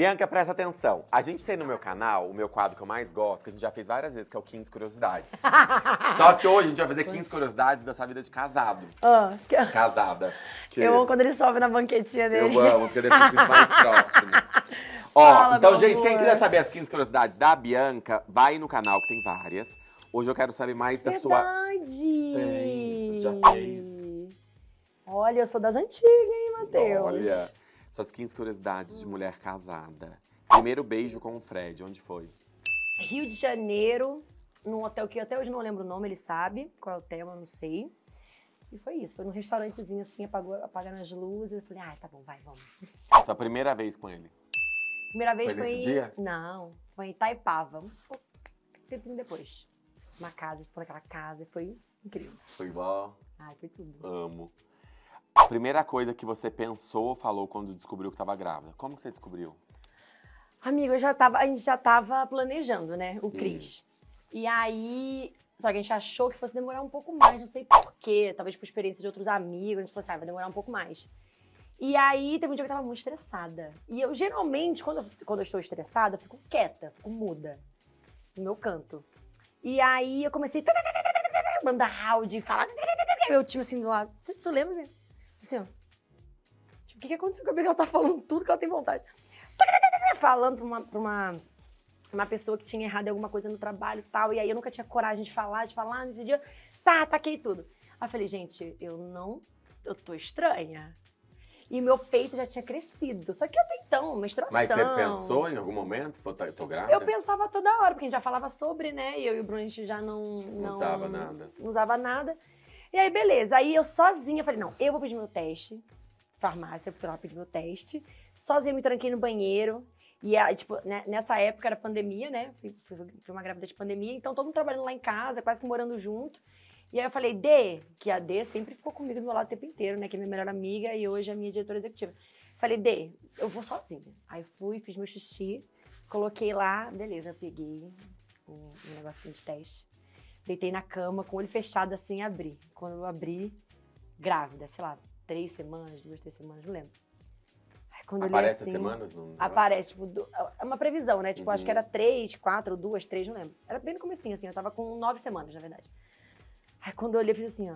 Bianca, presta atenção. A gente tem no meu canal, o meu quadro que eu mais gosto, que a gente já fez várias vezes, que é o 15 Curiosidades. Só que hoje a gente vai fazer 15 curiosidades da sua vida de casado. De casada. Eu amo quando ele sobe na banquetinha dele. Eu amo, porque depois fica mais próximo. Ó, Fala, então, meu gente, amor. quem quiser saber as 15 curiosidades da Bianca, vai no canal, que tem várias. Hoje eu quero saber mais da sua... Verdade! Tem, já fez. Olha, eu sou das antigas, hein, Matheus? Olha, suas 15 curiosidades de mulher casada. Primeiro beijo com o Fred, onde foi? Rio de Janeiro, num hotel que eu até hoje não lembro o nome, ele sabe qual é o hotel, eu não sei. E foi isso, foi num restaurantezinho assim, apagando as luzes. Eu falei, tá bom, vai, vamos. Sua primeira vez com ele? Primeira vez Foi foi nesse dia? Não, foi em Itaipava, um tempinho depois. Uma casa, tipo, naquela casa, foi incrível. Foi igual? Ai, foi tudo. Amo. A primeira coisa que você pensou ou falou quando descobriu que estava grávida? Como que você descobriu? Amigo, a gente já tava planejando, né, o Cris. E aí, só que a gente achou que fosse demorar um pouco mais, não sei porquê, talvez por experiência de outros amigos, a gente falou assim, vai demorar um pouco mais. E aí, teve um dia que eu tava muito estressada. E eu, geralmente, quando eu estou estressada, eu fico quieta, fico muda no meu canto. E aí, eu comecei a mandar áudio e falar... Meu time assim do lado. Tu lembra, né? Assim, ó. Tipo, o que aconteceu comigo? Ela tá falando tudo que ela tem vontade. Falando pra uma pessoa que tinha errado em alguma coisa no trabalho e tal. E aí, eu nunca tinha coragem de falar nesse dia. Taquei tudo. Aí eu falei, gente, eu tô estranha. E meu peito já tinha crescido. Só que até então, menstruação. Mas você pensou em algum momento? Tô grávida? Eu pensava toda hora, porque a gente já falava sobre, né? E eu e o Bruno, a gente já não usava nada. Não usava nada. E aí, beleza. Aí eu sozinha falei, não, eu vou pedir meu teste. Farmácia, fui lá pedir meu teste. Sozinha me tranquei no banheiro. E, tipo, né, nessa época era pandemia, né? Fui uma grávida de pandemia. Então, todo mundo trabalhando lá em casa, quase que morando junto. E aí eu falei, que a Dê sempre ficou comigo do meu lado o tempo inteiro, né? Que é minha melhor amiga e hoje é a minha diretora executiva. Falei, Dê, eu vou sozinha. Aí fui, fiz meu xixi, coloquei lá, beleza, peguei um negocinho de teste. Deitei na cama, com o olho fechado assim, abri. Quando eu abri, grávida, sei lá, 3 semanas, 2, 3 semanas, não lembro. Aí, quando Aparece assim, as semanas? No aparece, tipo, é uma previsão, né? Tipo, acho que era 3, 4, 2, 3, não lembro. Era bem no comecinho, assim, eu tava com 9 semanas, na verdade. Aí quando eu olhei, eu fiz assim, ó.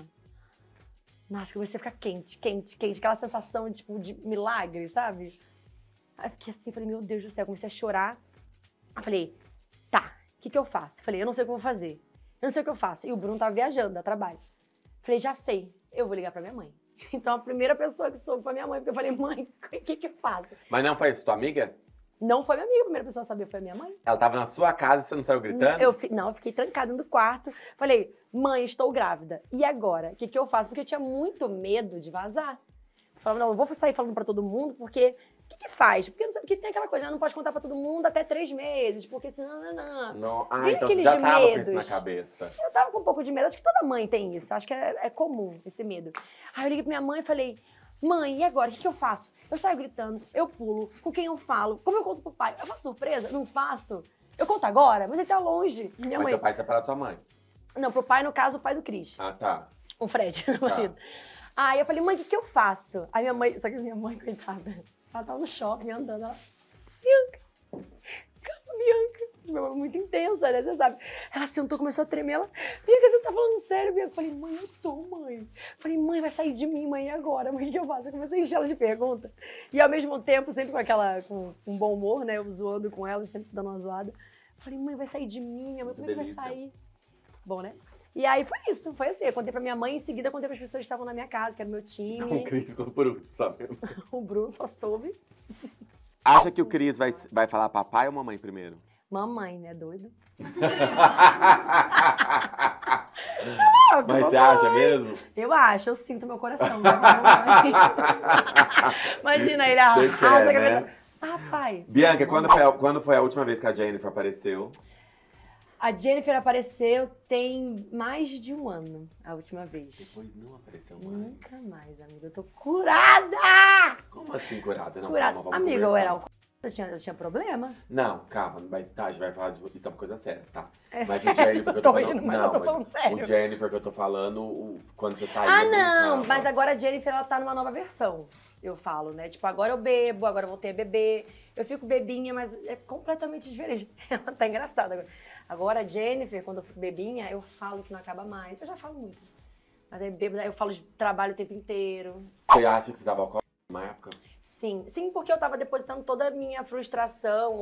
Nossa, comecei a ficar quente. Aquela sensação, tipo, de milagre, sabe? Aí eu fiquei assim, falei, meu Deus do céu. Comecei a chorar. Aí falei, tá, o que eu faço? Falei, eu não sei o que eu vou fazer. Eu não sei o que eu faço. E o Bruno tava viajando, a trabalho. Falei, já sei, eu vou ligar pra minha mãe. Então a primeira pessoa que soube foi minha mãe, porque eu falei, mãe, o que eu faço? Mas não foi tua amiga? Não foi minha amiga, a primeira pessoa a saber foi a minha mãe. Ela tava na sua casa e você não saiu gritando? Eu fiquei trancada no quarto. Falei, mãe, estou grávida. E agora? O que eu faço? Porque eu tinha muito medo de vazar. Eu falava, não, eu vou sair falando pra todo mundo, porque... O que faz? Porque tem aquela coisa, não pode contar pra todo mundo até 3 meses, porque senão... Não. Ah, Vem então você aqueles já tava com medos. isso na cabeça. Eu tava com um pouco de medo, acho que toda mãe tem isso, acho que é comum esse medo. Aí eu liguei pra minha mãe e falei, mãe, e agora? O que eu faço? Eu saio gritando, eu pulo, com quem eu falo? Como eu conto pro pai? Eu faço surpresa? Não faço? Eu conto agora? Mas ele tá longe. Minha Mas mãe... teu pai separado da sua mãe? Não, pro pai, no caso, o pai do Cris. Ah, tá. O Fred, meu marido. Aí eu falei, mãe, o que eu faço? Aí minha mãe, só que minha mãe, coitada, ela tava no shopping andando, ela, Bianca, calma, Bianca. Minha mãe muito intensa, né, você sabe. Ela sentou, começou a tremer, ela, Bianca, você tá falando sério, Bianca? Eu falei, mãe, eu tô, mãe. Eu falei, mãe, vai sair de mim, mãe, e agora? Mãe, o que eu faço? Eu comecei a encher ela de pergunta. E ao mesmo tempo, sempre com um bom humor, né, eu zoando com ela, sempre dando uma zoada. Eu falei, mãe, vai sair de mim, minha mãe, como é que vai sair? Bom, né? E aí foi isso, foi assim. Eu contei pra minha mãe, em seguida contei pras pessoas que estavam na minha casa, que era o meu time. O Cris ficou por último, sabendo. O Bruno só soube. Acha que o Cris vai falar papai ou mamãe primeiro? Mamãe, né? Doido. Mas você acha mesmo? Eu acho, eu sinto meu coração. Né? Mamãe. Imagina, ele arrasa a cabeça. Papai. Bianca, quando foi a última vez que a Jennifer apareceu? A Jennifer apareceu tem mais de 1 ano, a última vez. Depois não apareceu mais. Nunca mais, amiga. Eu tô curada! Como assim curada? Não, Curada. calma, vamos Amiga, eu conversar. era alcoólatra, eu tinha problema. Não, calma, mas tá, a gente vai falar de isso é uma coisa séria, tá? É Mas sério, o Jennifer que eu eu tô tô falando. rindo, mas não, eu tô falando sério. O Jennifer que eu tô falando, quando você saiu. Ah, não, mas agora a Jennifer, ela tá numa nova versão, eu falo, né? Tipo, agora eu bebo, agora eu voltei a beber. Eu fico bebinha, mas é completamente diferente. Ela tá engraçada agora. Agora, a Jennifer, quando eu fico bebinha, eu falo que não acaba mais. Eu já falo muito. Mas aí bêbada, eu falo de trabalho o tempo inteiro. Você acha que você dava alcoólatra numa época? Sim, porque eu tava depositando toda a minha frustração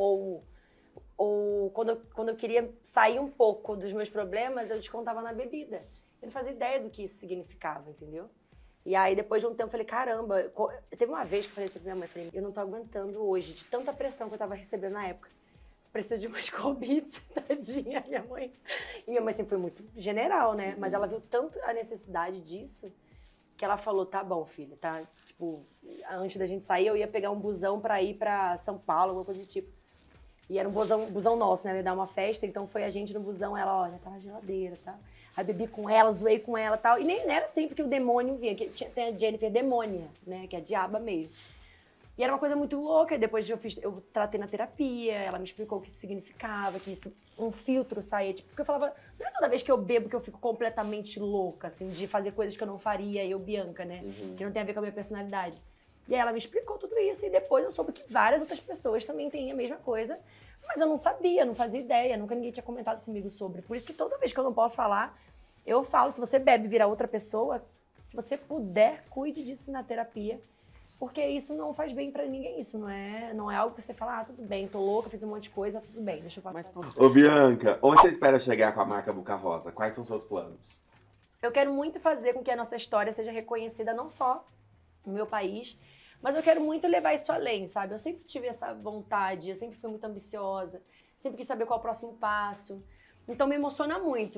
ou quando eu queria sair um pouco dos meus problemas, eu descontava na bebida. Eu não fazia ideia do que isso significava, entendeu? E aí, depois de um tempo, eu falei, caramba, teve uma vez que eu falei assim pra minha mãe, falei, eu não tô aguentando hoje, de tanta pressão que eu tava recebendo na época. Preciso de umas Call-Beats, tadinha, minha mãe. E minha mãe sempre foi muito general, né? Mas ela viu tanto a necessidade disso, que ela falou, tá bom, filha, tá? Tipo, antes da gente sair, eu ia pegar um busão pra ir pra São Paulo, alguma coisa do tipo. E era um busão nosso, né? Eu ia dar uma festa, então foi a gente no busão, ela, olha, tá na geladeira, tá? Aí bebi com ela, zoei com ela e tal. E nem era assim, porque o demônio vinha, que tem a Jennifer demônia, né? Que é a diaba mesmo. E era uma coisa muito louca. E depois eu tratei na terapia, ela me explicou o que isso significava, que isso, um filtro saía. Tipo, porque eu falava, não é toda vez que eu bebo que eu fico completamente louca, assim, de fazer coisas que eu não faria, eu, Bianca, né? Que não tem a ver com a minha personalidade. E aí ela me explicou tudo isso, e depois eu soube que várias outras pessoas também têm a mesma coisa. Mas eu não sabia, não fazia ideia, nunca ninguém tinha comentado comigo sobre. Por isso que toda vez que eu não posso falar, eu falo, se você bebe e vira outra pessoa, se você puder, cuide disso na terapia, porque isso não faz bem pra ninguém, isso não é algo que você fala, ah, tudo bem, tô louca, fiz um monte de coisa, tudo bem, deixa eu passar. Ô, Bianca, onde você espera chegar com a marca Boca Rosa? Quais são seus planos? Eu quero muito fazer com que a nossa história seja reconhecida não só no meu país, mas eu quero muito levar isso além, sabe? Eu sempre tive essa vontade, eu sempre fui muito ambiciosa, sempre quis saber qual é o próximo passo. Então me emociona muito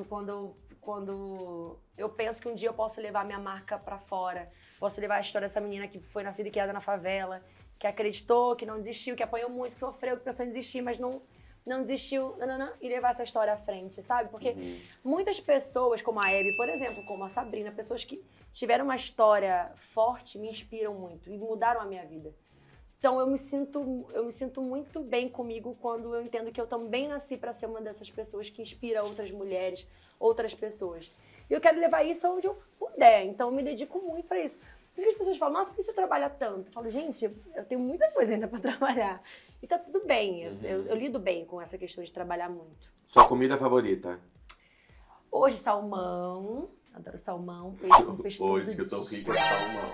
quando eu penso que um dia eu posso levar minha marca pra fora, posso levar a história dessa menina que foi nascida e criada na favela, que acreditou, que não desistiu, que apanhou muito, que sofreu, que pensou em desistir, mas não desistiu, e levar essa história à frente, sabe? Porque muitas pessoas, como a Abby, por exemplo, como a Sabrina, pessoas que tiveram uma história forte, me inspiram muito e mudaram a minha vida. Então eu me sinto muito bem comigo quando eu entendo que eu também nasci para ser uma dessas pessoas que inspira outras mulheres, outras pessoas. E eu quero levar isso onde eu puder, então eu me dedico muito para isso. Por isso que as pessoas falam, nossa, por que você trabalha tanto? Eu falo, gente, eu tenho muita coisa ainda para trabalhar. E tá tudo bem, eu lido bem com essa questão de trabalhar muito. Sua comida favorita? Hoje, salmão. Adoro salmão, peixe Hoje que eu tô rica de salmão.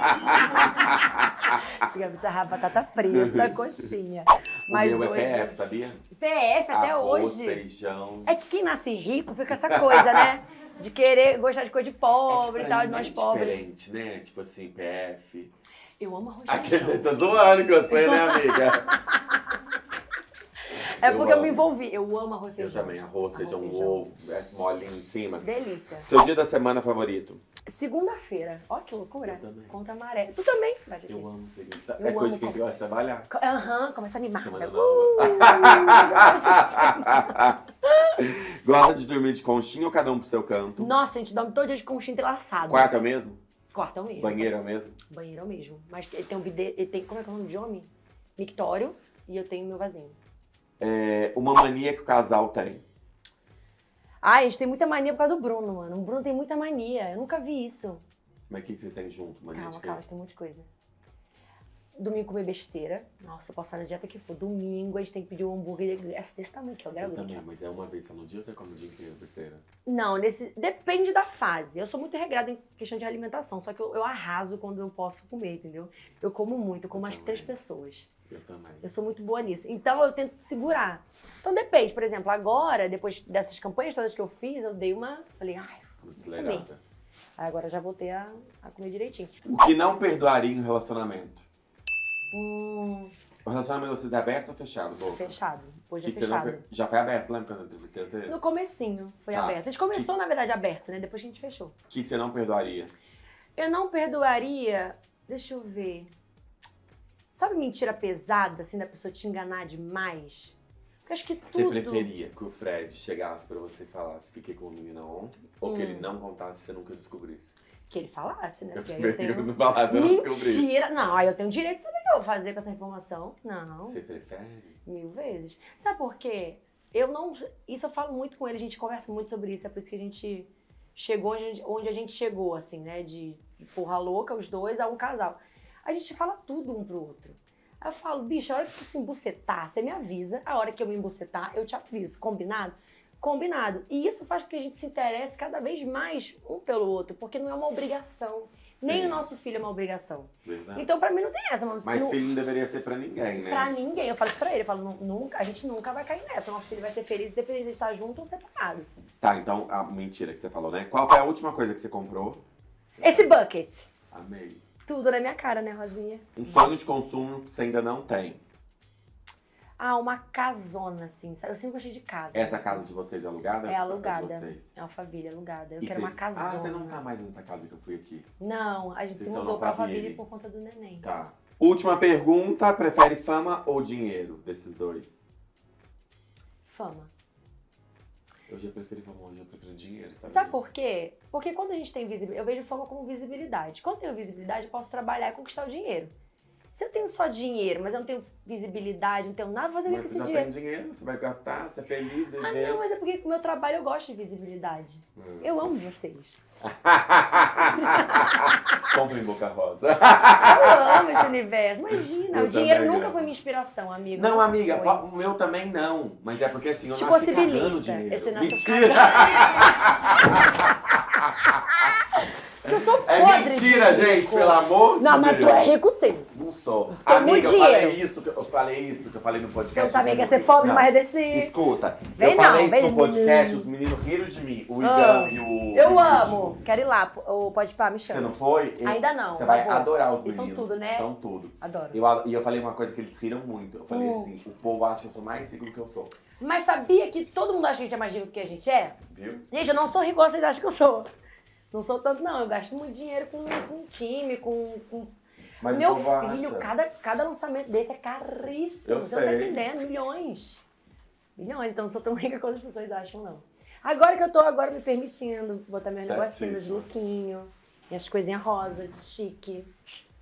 Você batata frita, coxinha. Mas o meu hoje... é PF, sabia? PF até Arroz, hoje. feijão. É que quem nasce rico fica essa coisa, né? De querer gostar de coisa de pobre e tal, de nós pobres. É diferente, né? Tipo assim, PF. Eu amo arroz, feijão. Tô zoando com você, né, amiga? É porque eu me envolvi. Eu amo arroz e feijão. Eu também. Arroz, feijão, ovo, molinho em cima. Delícia. Seu dia da semana favorito? Segunda-feira. Ó, que loucura. Eu também. Contra a maré. Tu também? Eu amo segunda. É coisa que a gente gosta de trabalhar. Aham, começa animada. Gosta de dormir de conchinha ou cada um pro seu canto? Nossa, a gente dorme todo dia de conchinha entrelaçado. Quarto é o mesmo? Quarto é o mesmo. Banheiro é o mesmo? Banheiro é o mesmo. Mas ele tem um bidê, ele tem, como é que é o nome de homem? Mictório, e eu tenho meu vasinho. Uma mania que o casal tem. A gente tem muita mania por causa do Bruno, mano. O Bruno tem muita mania. Eu nunca vi isso. Mas o que vocês têm junto? Mania Calma, de a gente tem muita coisa. Domingo comer besteira. Nossa, eu posso estar na dieta que for. Domingo a gente tem que pedir um hambúrguer desse tamanho aqui, ó. Eu também, mas é uma vez só no dia ou você come o dia inteiro besteira? Não, depende da fase. Eu sou muito regrada em questão de alimentação, só que eu arraso quando eu posso comer, entendeu? Eu como muito, eu como acho que 3 pessoas. Eu também. Eu sou muito boa nisso. Então eu tento segurar. Então depende, por exemplo, agora, depois dessas campanhas todas que eu fiz, eu dei uma. Falei, ai, comer. Aí agora eu já voltei a comer direitinho. O que não perdoaria em um relacionamento? O relacionamento de vocês é aberto ou fechado, Boca? Fechado. Hoje é Que fechado. já foi aberto, lembra quando eu entrevistei você? No comecinho foi aberto. A gente começou, na verdade, aberto, né? Depois que a gente fechou. O que você não perdoaria? Eu não perdoaria. Deixa eu ver. Sabe mentira pesada, assim, da pessoa te enganar demais? Porque eu acho que tudo... Você preferia que o Fred chegasse pra você e falasse fiquei com uma menina ontem? Ou que ele não contasse e você nunca descobrisse? Que ele falasse, né? Eu Porque aí prefiro eu tenho... não falar, eu não descobri. Mentira! Não, aí eu tenho o direito de saber o que eu vou fazer com essa informação. Não. Você prefere? 1000 vezes. Sabe por quê? Eu não... Isso eu falo muito com ele, a gente conversa muito sobre isso, é por isso que a gente chegou onde a gente chegou, assim, né? De porra louca, os dois, a um casal. A gente fala tudo um pro outro. Aí eu falo, bicho, a hora que tu se embucetar, você me avisa. A hora que eu me embucetar, eu te aviso. Combinado? Combinado. E isso faz com que a gente se interesse cada vez mais um pelo outro, porque não é uma obrigação. Sim. Nem o nosso filho é uma obrigação. Verdade. Então, pra mim, não tem essa. Mas filho não deveria ser pra ninguém, né? Pra ninguém. Eu falo pra ele, nunca, a gente nunca vai cair nessa. Nosso filho vai ser feliz independente de estar junto ou separado. Tá, então, a mentira que você falou, né? Qual foi a última coisa que você comprou? Esse bucket. Amei. Tudo na minha cara, né, Rosinha? Um sonho de consumo que você ainda não tem. Ah, uma casona, assim. Eu sempre gostei de casa. Essa casa de vocês é alugada? É alugada. De vocês? É Alphaville, alugada. Eu E quero uma casona. Ah, você não tá mais nessa casa que eu fui aqui. Não, a gente se mudou pra Alphaville por conta do neném. Tá. Última pergunta, prefere fama ou dinheiro desses dois? Fama. Eu já preferi fama, hoje eu prefiro dinheiro, sabe? Sabe por quê? Porque quando a gente tem visibilidade, eu vejo fama como visibilidade. Quando eu tenho visibilidade, eu posso trabalhar e conquistar o dinheiro. Se eu tenho só dinheiro, mas eu não tenho visibilidade, não tenho nada pra fazer com esse dinheiro. Você já tem dinheiro, você vai gastar, você é feliz, viver. Ah, não, mas é porque com o meu trabalho eu gosto de visibilidade. Eu amo vocês. Compre em Boca Rosa. Eu amo esse universo. Imagina, o dinheiro nunca foi minha inspiração, amigo. Não, amiga, o meu também não. Mas é porque assim, eu te nasci cagando dinheiro. Esse nasce Mentira! Eu sou podre. É mentira, gente, pelo amor de Deus. Não, mas tu é rico sim. Não sou. Tem Amiga, muito eu falei dinheiro. isso que eu falei no podcast. Eu sabia que ia ser pobre, mas desse... Escuta, Vem eu falei não, isso no podcast, os meninos riram de mim. O Igão e o... Eu amo. Quero ir lá. O Pode Pá, me chama. Você não foi? Ainda não. Você vai adorar os Eles meninos. são tudo, né? São tudo. Adoro. E eu falei uma coisa que eles riram muito. Eu falei assim, o povo acha que eu sou mais rico do que eu sou. Mas sabia que todo mundo acha que a gente é mais rico do que a gente é? Viu? Gente, eu não sou rico, vocês acham que eu sou. Não sou tanto, não. Eu gasto muito dinheiro com time, com... Mas meu o povo filho, acha. cada lançamento desse é caríssimo. Eu Você não tá sei. entendendo? Milhões. Milhões. Então não sou tão rica quanto as pessoas acham, não. Agora que eu tô agora me permitindo botar meus negocinhos, lookinho, minhas coisinhas rosas, chique.